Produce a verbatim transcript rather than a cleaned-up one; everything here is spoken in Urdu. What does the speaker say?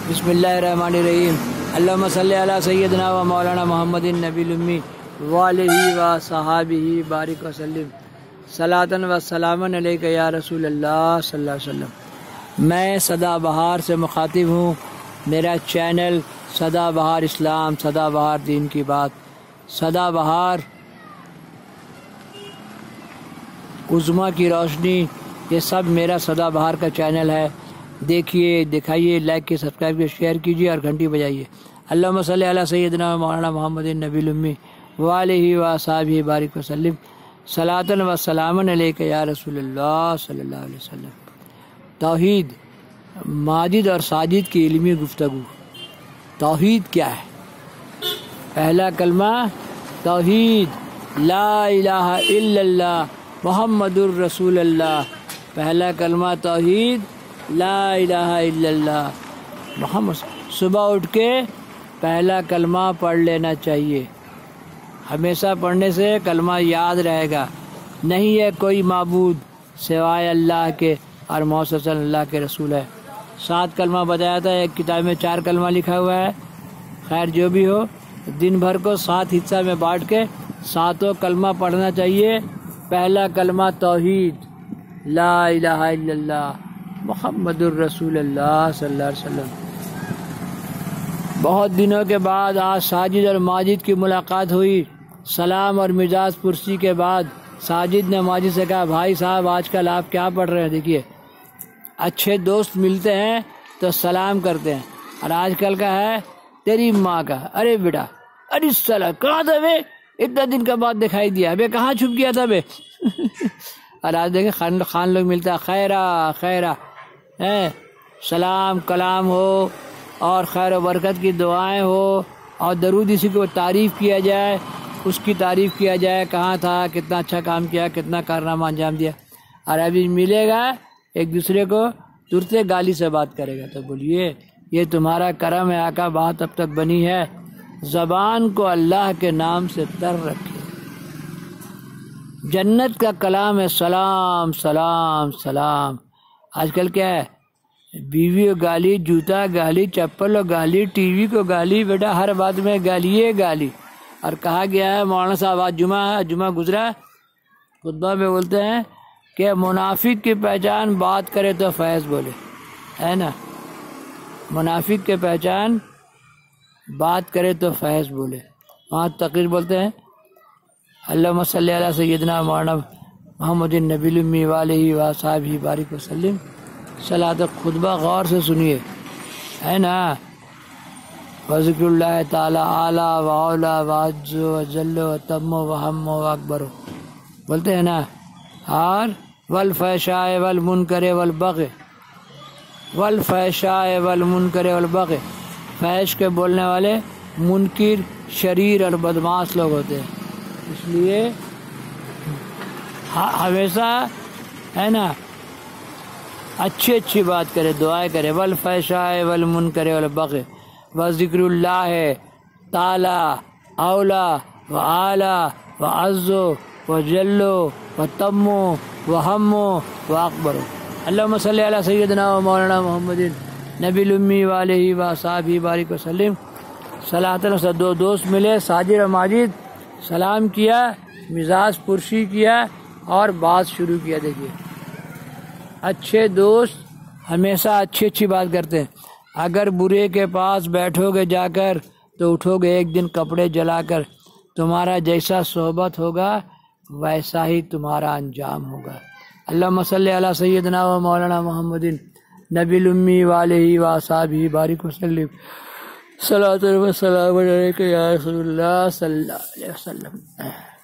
بسم اللہ الرحمن الرحیم اللہم صلی علی سیدنا و مولانا محمد النبی الامی وآلہ و صحابہ بارک وسلم صلاۃ و سلام علیک یا رسول اللہ صلی اللہ علیہ وسلم۔ میں سدا بہار سے مخاطب ہوں۔ میرا چینل سدا بہار اسلام، سدا بہار دین کی بات، سدا بہار عظمیٰ کی روشنی، یہ سب میرا سدا بہار کا چینل ہے۔ دیکھیے، دکھائیے، لائک کی، سبسکرائب کی، شیئر کیجیے اور گھنٹی بجائیے۔ اللہم صلی علی سیدنا و مولانا محمد النبی الامی وآلہ و صحابہ بارک وسلم صلاۃ و سلام علیک یا رسول اللہ صلی اللہ علیہ وسلم۔ توحید، ماجد اور ساجد کی علمی گفتگو۔ توحید کیا ہے؟ پہلا کلمہ توحید، لا الہ الا اللہ محمد الرسول اللہ۔ پہلا کلمہ توحید، لا الہ الا اللہ محمد۔ صبح اٹھ کے پہلا کلمہ پڑھ لینا چاہیے۔ ہمیشہ پڑھنے سے کلمہ یاد رہے گا۔ نہیں ہے کوئی معبود سوائے اللہ کے اور محمد صلی اللہ علیہ وسلم اللہ کے رسول ہے۔ سات کلمہ بتایا تھا، ایک کتاب میں چار کلمہ لکھا ہوا ہے۔ خیر جو بھی ہو، دن بھر کو سات حصہ میں بانٹ کے ساتوں کلمہ پڑھنا چاہیے۔ پہلا کلمہ توحید، لا الہ الا اللہ محمد الرسول اللہ صلی اللہ علیہ وسلم۔ بہت دنوں کے بعد آج ساجد اور ماجد کی ملاقات ہوئی۔ سلام اور مزاج پرسی کے بعد ساجد نے ماجد سے کہا، بھائی صاحب آج کل آپ کیا پڑھ رہے ہیں؟ دیکھیے، اچھے دوست ملتے ہیں تو سلام کرتے ہیں، اور آج کل کا ہے تیری ماں کا، ارے بیٹا، ارے سلا کہاں تھا بے، اتنا دن کا بعد دکھائی دیا بے، کہاں چھپ گیا تھا بے۔ اور آج دیکھیں خان خان لوگ ملتا ہے، خیرہ خیرہ ہے، سلام کلام ہو اور خیر و برکت کی دعائیں ہو اور درود اسی کو تعریف کیا جائے، اس کی تعریف کیا جائے، کہاں تھا، کتنا اچھا کام کیا، کتنا کارنامہ انجام دیا۔ اور ابھی ملے گا ایک دوسرے کو ترتے گالی سے بات کرے گا تو بولیے یہ تمہارا کرم ہے آقا، بات اب تک بنی ہے۔ زبان کو اللہ کے نام سے تر رکھے۔ جنت کا کلام ہے سلام سلام سلام۔ آج کل کیا ہے، بیوی کو گالی، جوتا گالی، چپل و گالی، ٹی وی کو گالی، بیٹا ہر بات میں گالی ہے گالی۔ اور کہا گیا ہے، مولانا صاحب آج جمعہ ہے، جمعہ گزرا، خطبہ میں بولتے ہیں کہ منافق کی پہچان بات کرے تو فیض بولے، ہے نا؟ منافق کی پہچان بات کرے تو فیض بولے۔ وہاں تقریر بولتے ہیں، اللہم صلی علی سیدنا مولانا محمد النبی الامی وآلہ و صحابہ بارک وسلم۔ صلاۃ خطبہ غور سے سنیے، ہے نا؟ وذکر اللہ تعالی اعلیٰ و اولیٰ و عز و جل و تم و ہم و اکبر، بولتے ہیں نا؟ اور والفحشاء والمنکر والبغی، والفحشاء والمنکر والبغی، فحش کے بولنے والے منکر، شریر اور بدمعاش لوگ ہوتے ہیں۔ اس لیے ہمیشہ ہے نا اچھی اچھی بات کرے، دعائیں کرے۔ والفحشاء والمنکر والبغی وذکر اللہ تعالی اولیٰ و اعلیٰ و عز و جل و تم و ہم و اکبر۔ اللہم صلی علی سیدنا و مولانا محمد نبی الامی وآلہ و صحابہ بارک وسلم۔ صلاۃ سے دو دوست ملے، ساجد اور ماجد، سلام کیا، مزاج پرسی کیا اور بات شروع کیا۔ دیکھیے، اچھے دوست ہمیشہ اچھی اچھی بات کرتے ہیں۔ اگر برے کے پاس بیٹھو گے جا کر تو اٹھو گے ایک دن کپڑے جلا کر۔ تمہارا جیسا صحبت ہوگا ویسا ہی تمہارا انجام ہوگا۔ اللہم صلی علی سیدنا و مولانا محمد نبی الامی وآلہ و صحابہ بارک وسلم صلاۃ و سلام علیک یا رسول اللہ صلی اللہ علیہ وسلم۔